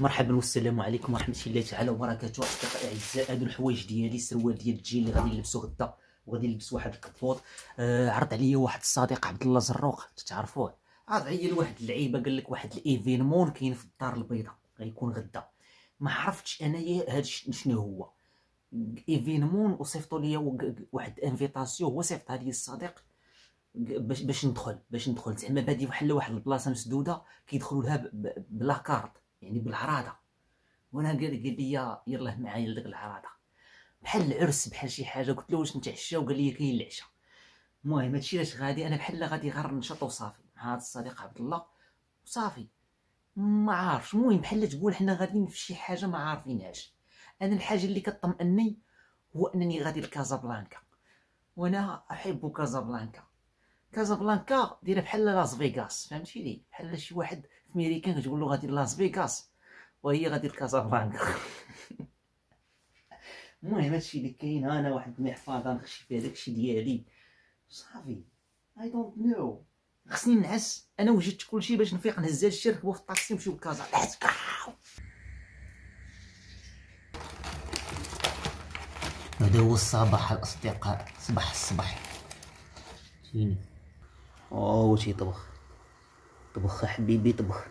مرحبا والسلام عليكم ورحمه الله تعالى وبركاته. اصدقائي الاعزاء، هادو الحوايج ديالي، السروال ديال الجيل اللي غادي نلبسو غدا وغادي نلبس واحد الكبوط. عرض عليا واحد الصديق عبد الله زروق، تعرفوه، عرض عليا لواحد اللعيبه، قال لك واحد الايفينمون كاين في الدار البيضاء غيكون غدا. ما عرفتش انايا هاد شنو هو ايفينمون، وصيفطوا ليا واحد انفيتاسيون، هو صيفطها لي الصديق باش ندخل زعما بهادي بحال واحد البلاصه مسدوده كيدخلوا لها بلا كارت، يعني بالعراضه. وانا قال لي يلاه معايا لديك العراضه، بحال العرس بحال شي حاجه. قلت له واش نتعشى؟ وقال لي كاين العشاء. المهم هادشي علاش غادي انا بحال غادي غير نشط وصافي مع هذا الصديق عبد الله وصافي. ما عارفش، المهم بحال تقول حنا غاديين في شي حاجه ما عارفينهاش. انا الحاجه اللي كطمئني هو انني غادي لكازابلانكا، وانا احب كازابلانكا دايره بحال لاس فيغاس، فهمتيني؟ بحال شي واحد في ميريكان كتقول له غادي لاس فيغاس وهي غادي لكازابلانكا. المهم هادشي اللي كاين. انا واحد المحفظه نخشي فيها داكشي ديالي صافي. اي دونت نو، خصني نعس. انا وجدت كلشي باش نفيق نهز هادشي، نركبو في الطاكسي نمشيو لكازا. هذا هو الصباح الاصدقاء، صباح الصباح فيني. واش يطبخ؟ طبخ حبيبي طبخ.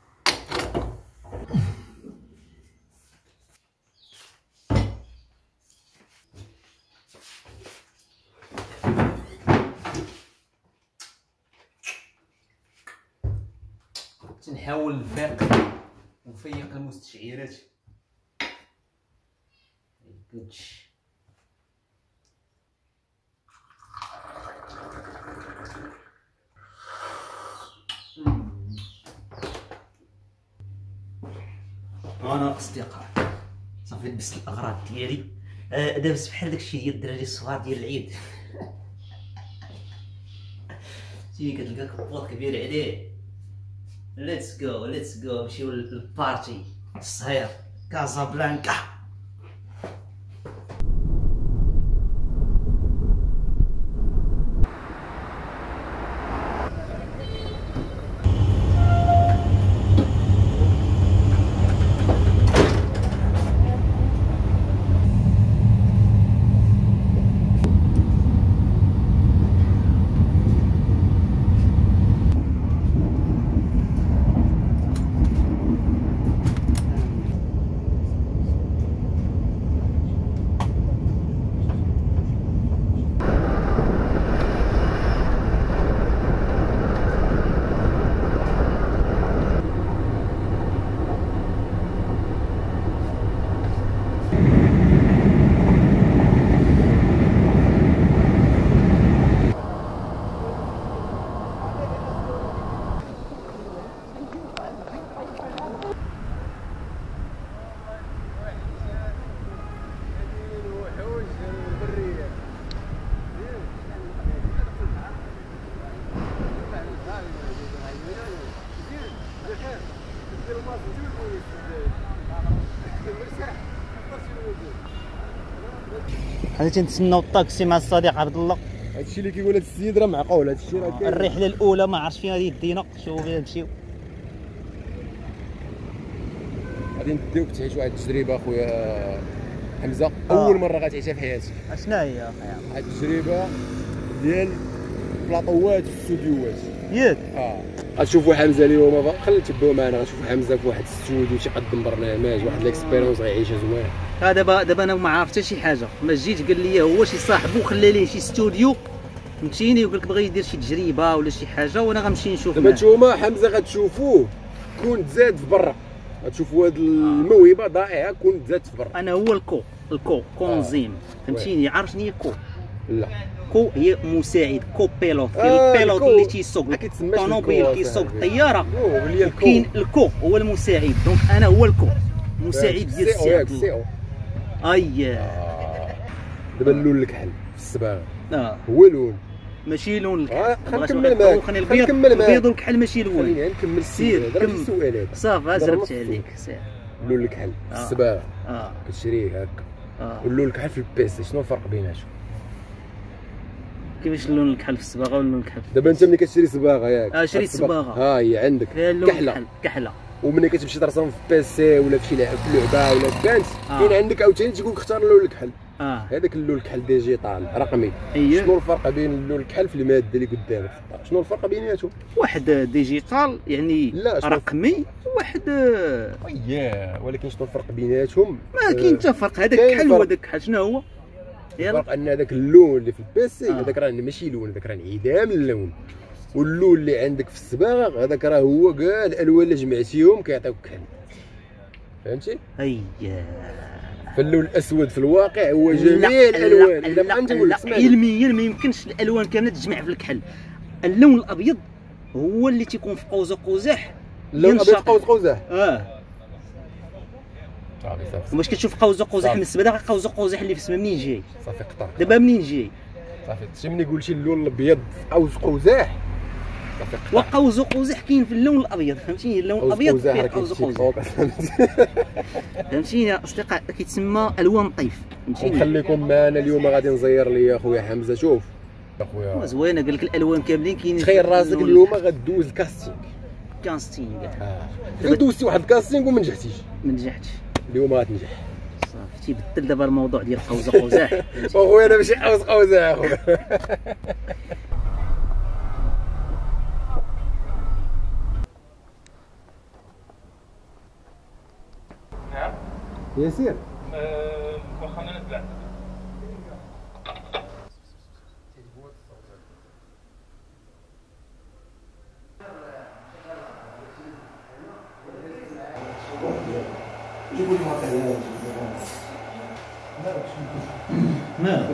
تنحاول نفيق ونفيق المستشعرات. كلشي انا اصدقاء صافي لبست الاغراض ديالي. دابس بحال داكشي ديال الدراري الصغار ديال العيد. تي كتلقى كبوط كبير عليه. ليتس جو نمشيو للبارتي الصهير كازابلانكا. حنا تنتسناو الطاكسي مع الصديق عبد الله. هادشي اللي كيقول هاد السيد راه معقول. هادشي راه كاين. الرحله الاولى ما عرفتش فين غادي يدينا، شوفوا فين نمشيو. غادي نديوك تعيش واحد التجربه اخويا حمزه، اول مره غتعيشها في حياتك. اشنا هي واحد التجربه ديال بلاطوات واستوديوهات ياك. غتشوفوا حمزه اليوم، خلي تبعوا معنا. غنشوفوا حمزه في واحد الاستوديو تيقدم برنامج، واحد الاكسبيريونس غيعيشها زوين. دابا انا ما عرفت حتى شي حاجه، ما جيت قال لي هو شي صاحبو خلى ليه شي استوديو، فهمتيني، وقال لك بغى يدير شي تجربه ولا شي حاجه، وانا غنمشي نشوف. دابا نتوما حمزه غتشوفوه كون تزاد في برا، غتشوفوا هاد الموهبه ضائعه كون تزاد في برا. انا هو الكو كونزيم، فهمتيني. عارف شنو هي كو؟ لا، كو هي مساعد، كو بيلوت. البيلوت اللي تيسوق الطوموبيل، كيسوق الطياره، كاين الكو هو المساعد. دونك انا هو الكو مساعد ديال السي. دابا اللون الكحل في الصباغه هو لون، ماشي لون الكحل. غنكمل معاك. البيض والكحل ماشي لون. خليني نكمل السير. هذا ماشي سؤال، هذا صافي زربت عليك. سير اللون الكحل في الصباغه كتشريه هكا، واللون الكحل في البيسي شنو الفرق بيناتهم؟ كيفاش اللون الكحل في الصباغه واللون الكحل في دابا انت ملي كتشري صباغه ياك شريت صباغه ها هي عندك كحله وملي كتمشي ترسم في بيسي ولا في شي لعبه ولا في كانت كاين عندك عاوتاني تيقول لك اختار اللون الكحل. هذاك اللون الكحل ديجيتال رقمي. شنو الفرق بين اللون الكحل في الماده اللي قدامك؟ شنو الفرق بيناتهم؟ واحد ديجيتال يعني رقمي، واحد ولكن شنو الفرق بيناتهم؟ ما كاين حتى فرق. هذاك كحل وهذاك كحل شنو هو؟ الفرق ان هذاك اللون اللي في البيسي هذاك راه ماشي لون، هذاك راه انعدام اللون، واللون اللي عندك في الصباغ هذاك راه هو كاع الالوان اللي جمعتيهم كيعطيوك كحل. فهمتي؟ فاللون الاسود في الواقع هو جميع الالوان. الا ما نقول لك علميا ما يمكنش الالوان كامله تجمع في الكحل. اللون الابيض هو اللي تيكون في قوس قزح. اللون الابيض في قوس قزح واش كتشوف قوس قزح من السباده؟ قوس قزح اللي في السما منين جاي؟ صافي قطع دابا منين جاي؟ صافي شتي ملي يقول شي اللون الابيض في قوس قزح صافي قطع. وقوس قزح كاين في اللون الابيض، فهمتيني؟ اللون الابيض فيه قوس قزح. فهمتيني يا اصدقاء؟ كيتسمى الوان طيف. فهمتيني؟ نخليكم معنا اليوم. غادي نزير لي اخويا حمزه. شوف اخويا زوينه، قال لك الالوان كاملين كاينين. تخيل راسك اليوم غدوز كاستينغ. دوزتي واحد الكاستينغ وما نجحتيش. ما نجحتش. اليوم غتنجح. صافي تيبدل دابا الموضوع ديال قوس قزح. اخويا انا ماشي قوس قزح اخويا. نعم ياسير واخا نطلع. جيبوا لي معطيات. ما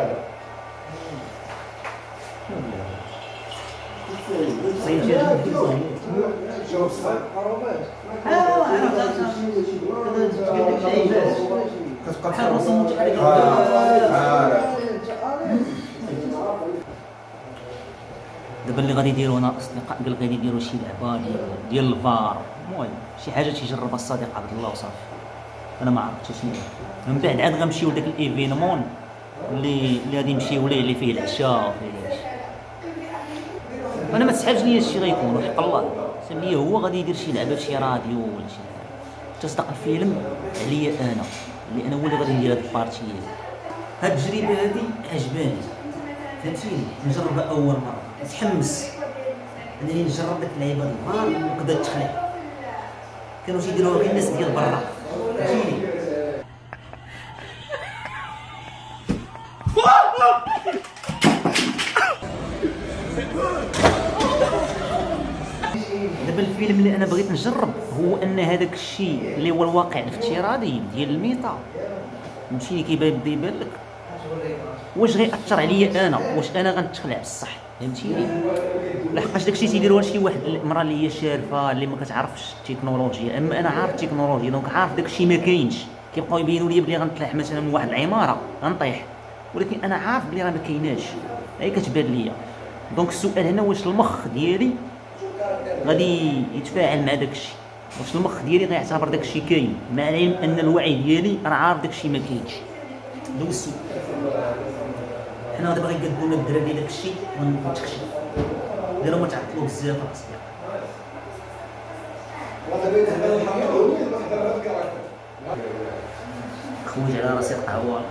دابا اللي غادي يديروا هنا اصدقاء قال غادي يديروا شي لعبه ديال الفار، المهم شي حاجه تيجربها الصديق عبد الله وصافي. انا ما عرفتش شنو من بعد عاد غنمشيو لذاك الايفينمون اللي غادي نمشيو ليه اللي فيه العشاء وفيه هادشي. انا ما تسحبش ليا الشيء غيكون حق الله سمي لي هو غادي يدير شي لعبه في شي راديو ولا شي حاجه. تصدق الفيلم عليا انا اللي انا هو اللي غادي ندير هاد البارتي. هاد التجربه هادي عجباني، فهمتيني؟ نجربها اول مره متحمس انني نجرب داك اللعيبه الفار وكذا التخليع. كانوا تيديروها غير الناس ديال برا، فهمتيني؟ دابا الفيلم اللي انا بغيت نجرب هو ان هذاك الشيء اللي هو الواقع الافتراضي ديال الميتا، فهمتيني؟ كيبدا يبان لك واش غيأثر عليا انا، واش انا غنتخلع بصح، فهمتيني؟ لحقاش داكشي تيديروها شي واحد المراه اللي هي شارفه اللي ما كتعرفش التكنولوجيا. اما انا عارف التكنولوجيا دونك عارف داكشي ما كاينش. كيبقاو يبينوا لي بلي غنطلع مثلا من واحد العماره غنطيح، ولكن انا عارف بلي راه ما كايناش، هي كتبان ليا. دونك السؤال هنا واش المخ ديالي غادي يتفاعل مع داكشي، واش المخ ديالي غيعتبر داكشي كاين مع العلم ان الوعي ديالي راه عارف داكشي ما كاينش. هذا هو السؤال. حنا دابا غنقدموا لنا الدراري داكشي ونتكشف. ديروا ما تعطلوا بزاف اصاحبي. خوج على راسي قهوه.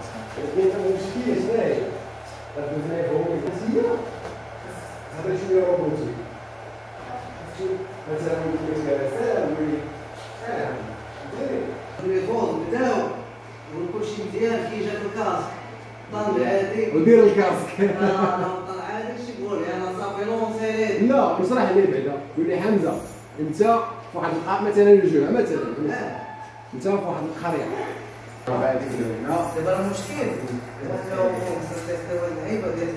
التليفون بداو وكل شيء مزيان كي جا في الكاسك طن عادي ودير الكاسك. طن عادي شي تقول لي انا صافي لونسي. لا نصرح ليه بعدا قول لي حمزه انت في واحد مثلا الجوع مثلا انت في واحد القريه دابا المشكل اللعيبه ديال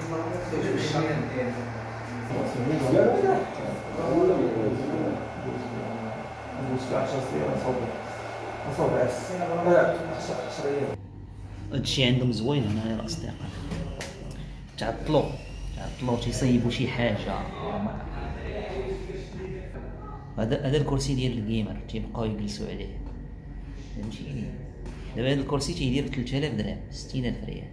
هادشي عندهم زوين هنا يا الاصدقاء. تعطلوا تيصيبوا شي حاجه. هذا الكرسي ديال الجيمر تيبقاو يجلسوا عليه، فهمتيني؟ دابا هذا الكرسي تيدير 3000 درهم 60000 ريال.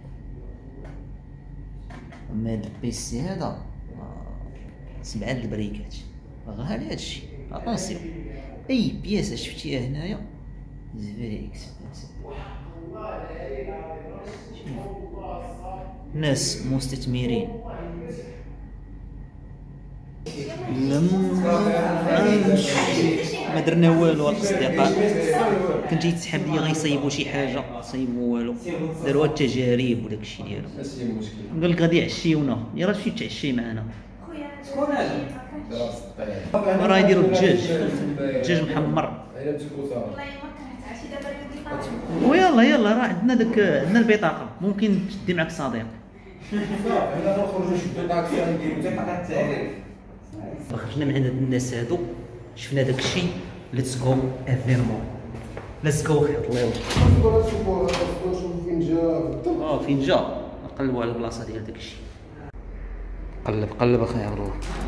اما هذا البيسي هذا 7 البريكات غالي. هادشي اتونسيون اي بياسه شفتيها هنايا فيري اكسبنسيف. ناس مستثمرين ما درنا والو الاصدقاء. كان جاي تسحب لي غيصايبوا شي حاجه، صايبوا والو، داروها التجارب وداك الشيء ديالهم. قال لك غادي يعشيونا، يا راه تمشي تعشي معنا. راه يديروا الدجاج محمر. ويلا يلا راه عندنا داك، عندنا البطاقه، ممكن تدي معك صديق. خرجنا من عند الناس هادو، شفنا داك الشيء. ليتس جو افيرمون، ليتس جو خير. الله يوفقك. فين جا نقلبوا على البلاصه ديال داك الشيء. قلب اخي عبد الله.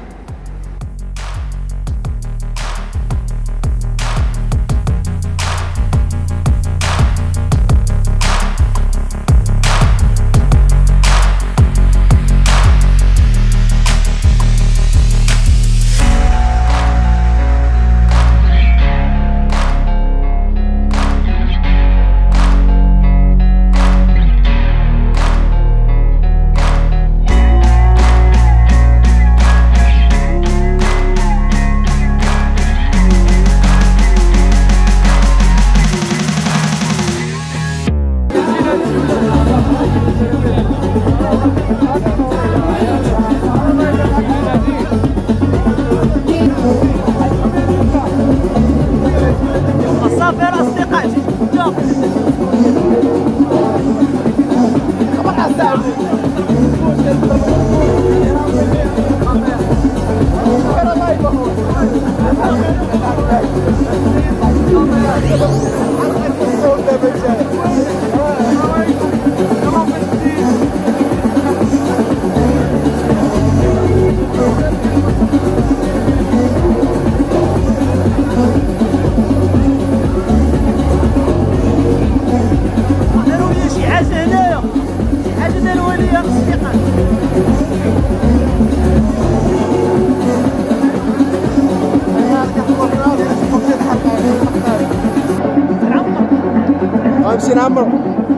امشي نعمر.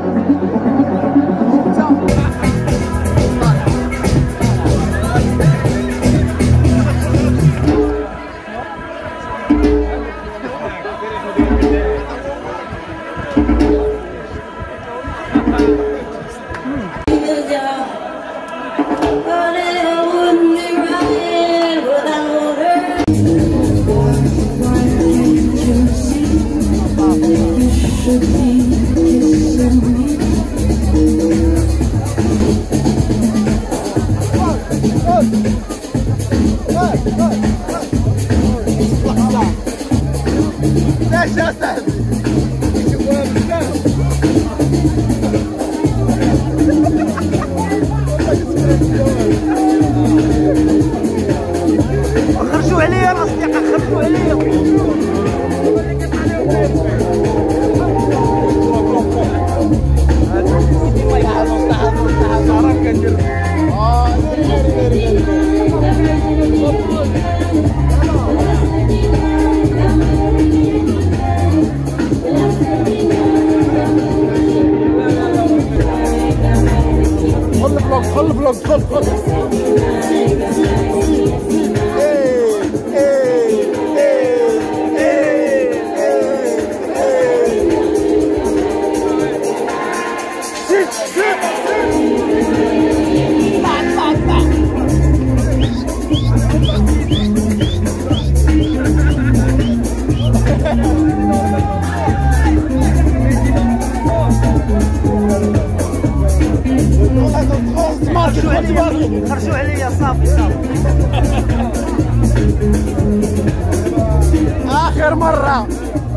خرجوا عليا الاصدقاء، خرجوا عليا. خل فلوق خل خرجوا عليا صافي. آخر مرة.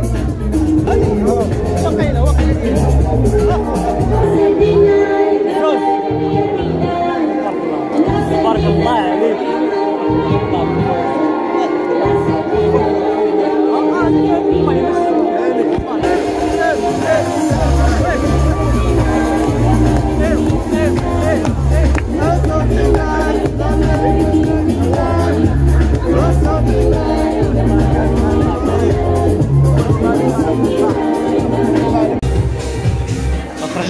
تبارك الله عليك.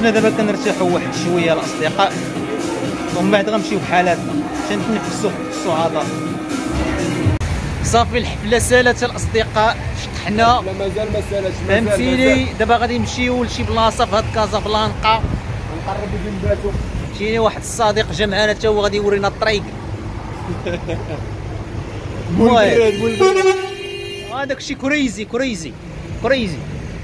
خرجنا دابا كنرتاحوا واحد شويه الاصدقاء، ومن بعد غنمشيو بحالاتنا تنتنفسوا الصعداء. صافي الحفله سالت الاصدقاء، شطحنا لا مازال ما سالتش، فهمتيني. دابا غادي نمشيو لشي بلاصه في هاد كازابلانكا، نقربوا جنباتو. فهمتيني. واحد الصديق جا معنا حتى هو غادي يورينا الطريق. هذاك الشيء كريزي كريزي كريزي.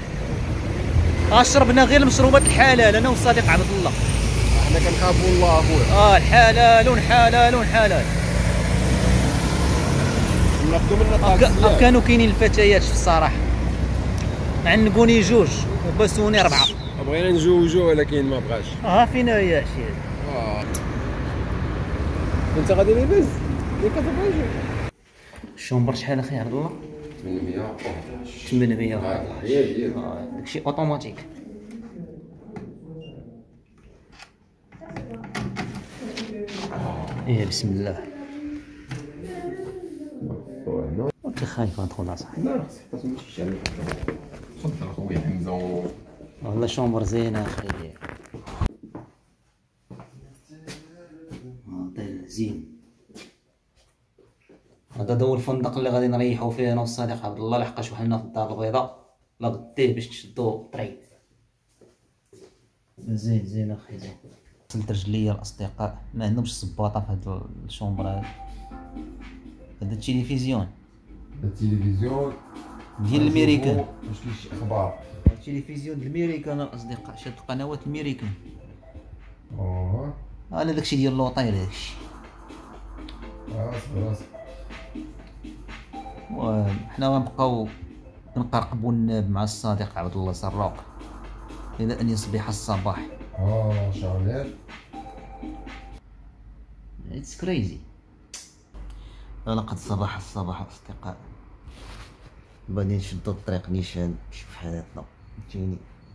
شربنا غير المشروبات الحلال انا والصديق عبد الله. حنا كنخافوا الله اخويا. الحلال حلال حلال. ناخذوا منا طاكسي. كانوا كاينين الفتيات في الصراحه، عنقوني جوج وباسوني 4. بغينا نجوجو ولكن ما بغاش. فين هي شي. انت غادي لاباس اللي كتبغي. الشومبر شحال اخي عبد الله؟ 800. 800. هي داكشي اوتوماتيك. بسم الله. انت خايف ندخل اصاحبي؟ لا خصك تمشي شي تفضل اخويا حمزه. والله شومبر زينه اخي. زين. هذا هو الفندق اللي غادي نريحو فيه انا والصديق عبد الله، لحقاش وحنا في الدار البيضاء لا غديه باش تشدو الطريق. زين زين اخي زين. غسلت رجليا الاصدقاء، ما عندهمش الصباطه في هاد الشومبر هذا. هذا التلفزيون ديال الامريكان. واش كاين شي اخبار؟ التلفزيون الامريكان الاصدقاء، شاد القنوات الامريكان. انا داكشي ديال لوطيل داكشي. اصبر. وحنا غنبقاو كنقرقبوا الناب مع الصديق عبد الله سراق الى ان يصبح الصباح. شغال. اتس كريزي. لقد صباح الصباح اصدقاء، غادي نشدو الطريق نيشان نشوف حالاتنا. فهمتيني.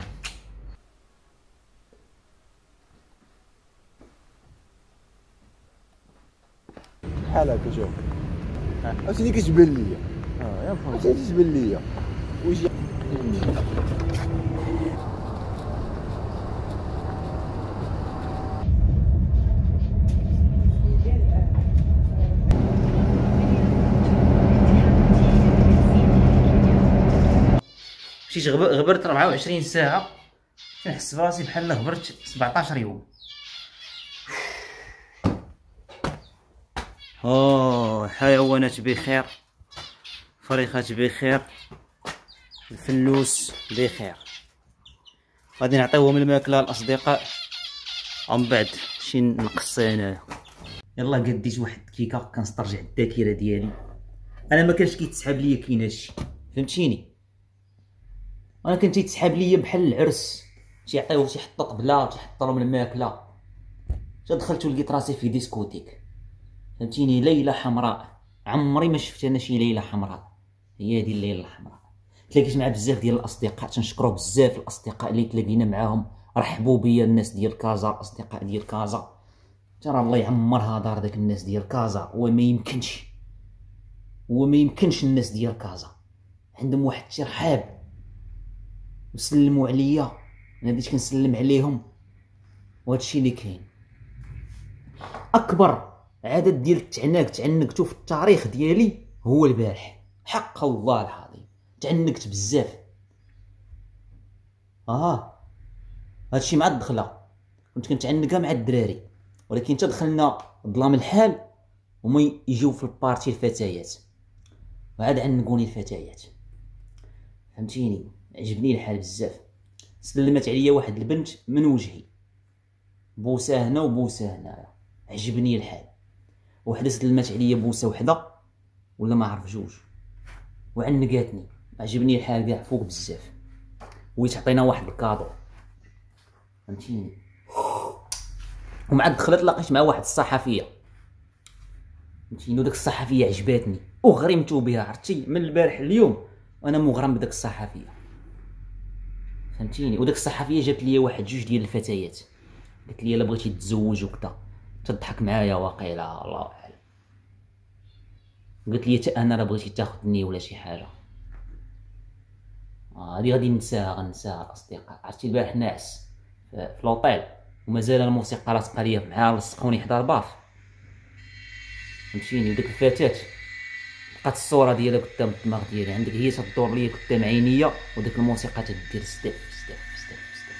بحال هكا شوف. اش اللي كتبان ليا؟ يا فهمت. اش اللي كتبان ليا؟ واش مشيت غبرت 24 ساعه، كنحس براسي بحال غبرت 17 يوم. حيوانات بخير، فريخات بخير، الفلوس بخير. غادي نعطيوهم الماكله الاصدقاء ومن بعد شي نقص انايا. يلا قديت واحد الكيكه كنسترجع الذاكره ديالي. انا ما كانش كيتسحاب ليا كاين هادشي، فهمتيني. انا كنت يتسحاب ليا بحال العرس، تيعطيوه تيحطوا طبله تيحط لهم الماكله. دخلت ولقيت راسي في ديسكوتيك، فهمتيني. ليله حمراء، عمري ما شفت انا شي ليله حمراء. هي هذه الليله الحمراء. تلاقيت مع بزاف ديال الاصدقاء، تنشكروا بزاف الاصدقاء اللي تلاقينا معاهم، رحبوا بيا الناس ديال كازا، الاصدقاء ديال كازا. ترى الله يعمرها دار داك الناس ديال كازا. وما يمكنش الناس ديال كازا عندهم واحد الترحاب، وسلموا عليا، انا بديت كنسلم عليهم. وهادشي اللي كاين. اكبر عدد ديال تعنقتو في التاريخ ديالي هو البارح، حق والله العظيم تعنقت بزاف. هادشي مع الدخله كنت كنتعنقها مع الدراري، ولكن تدخلنا ظلام الحال وما يجيو في البارتي الفتيات، وعاد عنقوني الفتيات، فهمتيني. عجبني الحال بزاف. سلمت عليا واحد البنت من وجهي، بوسه هنا وبوسه هنايا، عجبني الحال. وحده سلمت عليا بوسه وحده ولا ما عرف جوج، وعنقاتني. عجبني الحال كاع فوق بزاف. ويتعطينا واحد الكادو، فهمتيني. ومع دخلت لقيت مع واحد الصحفيه، فهمتيني. وداك الصحفيه عجباتني وغرمتو بها، عرفتي. من البارح اليوم وانا مغرم بداك الصحفيه، فهمتيني. وداك الصحفيه جابت لي واحد جوج ديال الفتيات، قالت لي الا بغيتي تتزوج وكذا. تضحك معايا واقيلا، الله اعلم. قالت لي حتى انا راه بغيتي تاخذني ولا شي حاجه. هادي غادي ننساها، غنساها الاصدقاء. عرفتي البارح ناعس، في لوطيل ومازال الموسيقى لاصقه ليا معاه، لصقوني حدا الباف فهمتيني. وديك الفتاة بقات الصوره ديالها قدام الدماغ ديالي، عندك هي تدور ليا قدام عينيا وديك الموسيقى تدير ستيف ستيف ستيف ستيف.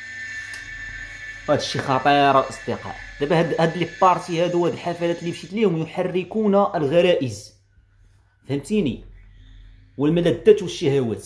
هادشي خطير الاصدقاء. دابا هاد لي بارتي هادو، هاد الحفلات اللي مشيت ليهم يحركون الغرائز فهمتيني، والملذات والشهوات.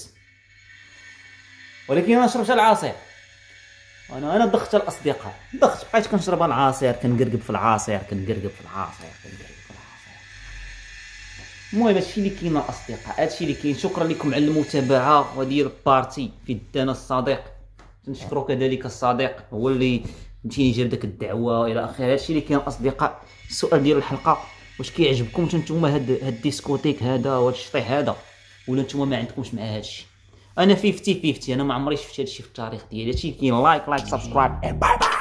ولكن انا شربت العصير، انا ضخت الاصدقاء، ضخت بقيت كنشرب العصير، كنقرقب في العصير كنقرقب في العصير كنقرقب في العصير. المهم هادشي اللي كاين الاصدقاء، هادشي اللي كاين. شكرا لكم على المتابعه وهذه البارتي في دانا الصديق. نشكرو كذلك الصديق هو اللي فهمتيني جاب داك الدعوه الى اخره. هادشي اللي كاين الاصدقاء. السؤال ديال الحلقه، واش كيعجبكم نتوما هاد الديسكوتيك هذا وهاد الشطيح هذا، ولا نتوما ما عندكمش مع هادشي؟ انا 50-50، انا ما عمري شفت هادشي في التاريخ ديالي. هادشي كاين. لايك سبسكرايب باي باي.